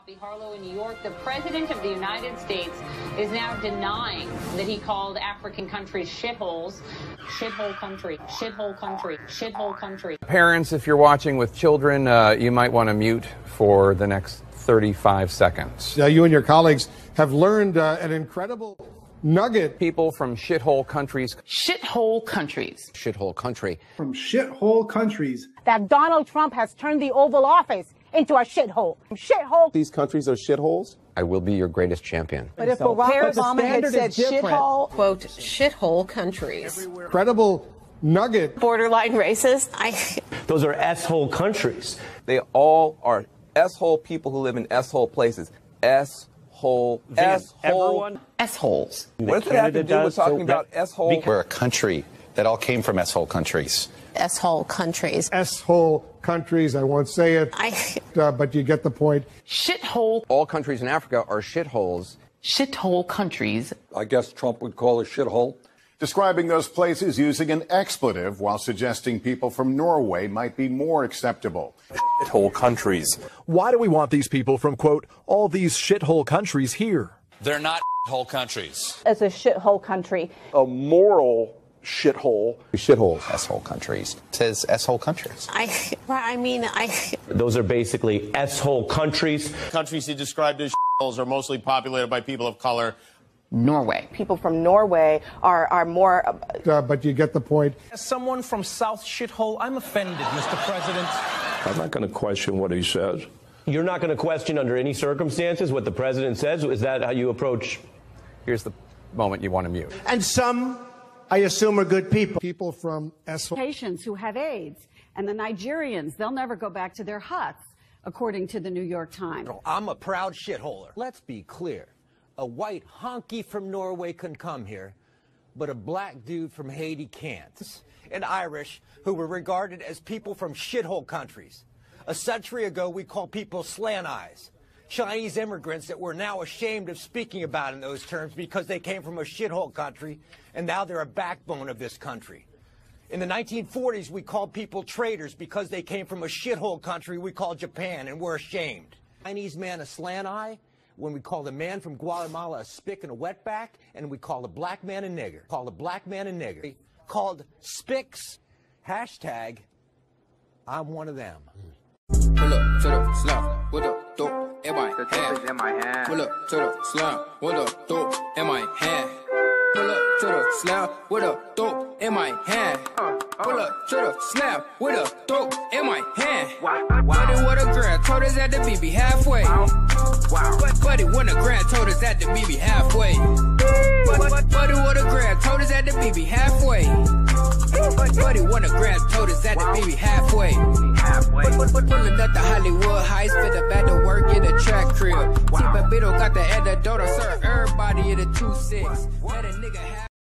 Harlow in New York, the President of the United States is now denying that he called African countries shitholes. Shithole country, shithole country, shithole country. Parents, if you're watching with children, you might want to mute for the next 35 seconds. You and your colleagues have learned an incredible nugget. People from shithole countries. Shithole countries. Shithole country. From shithole countries. That Donald Trump has turned the Oval Office into a shithole. Shithole. These countries are shitholes? I will be your greatest champion. But if Barack Obama had said shithole, Quote, shithole countries. Incredible nugget. Borderline racist. Those are S-hole countries. They all are S-hole people who live in S-hole places. S-hole. Everyone? S-holes. What does it have to do with talking about S-hole? We're a country that all came from S-hole countries. S-hole countries. S-hole countries. I won't say it, but you get the point. Shithole. All countries in Africa are shitholes. Shithole countries. I guess Trump would call a shithole. Describing those places using an expletive while suggesting people from Norway might be more acceptable. Shithole countries. Why do we want these people from, quote, all these shithole countries here? They're not shithole countries. as a shithole country. A moral shithole. Shitholes. S-hole countries. It says S-hole countries. Those are basically S-hole countries. Countries he described as shitholes are mostly populated by people of color. Norway. People from Norway are more... But you get the point. As someone from South Shithole, I'm offended, Mr. President. I'm not going to question what he says. You're not going to question under any circumstances what the president says? Is that how you approach? Here's the moment you want to mute. And some, I assume, are good people. People from S-hole. Patients who have AIDS. And the Nigerians, they'll never go back to their huts, according to the New York Times. I'm a proud shitholer. Let's be clear. A white honky from Norway can come here, but a black dude from Haiti can't. And Irish, who were regarded as people from shithole countries. A century ago, we called people slant eyes. Chinese immigrants that we're now ashamed of speaking about in those terms because they came from a shithole country, and now they're a backbone of this country. In the 1940s, we called people traitors because they came from a shithole country we called Japan, and we're ashamed. Chinese man a slant eye, when we call the man from Guatemala a spick and a wetback, and we call a black man a nigger. Call a black man a nigger. Called spicks. Hashtag, I'm one of them. Pull up to the slab with a dope in my hand. Pull up to the slab with a dope in my hand. Pull up to the slab with a dope in my hand. Pull up to the slab with a dope in my hand. Buddy, what a grand told us at the BB halfway. Buddy, what a grand told us at the BB halfway. Buddy, what a grand told us at the BB halfway. Buddy, what a grand told us at the BB halfway. Pulling up the Hollywood Heights, fit the back to work in a track crib. T-Babito got the antidote, serve everybody in a 2-6. Let a nigga have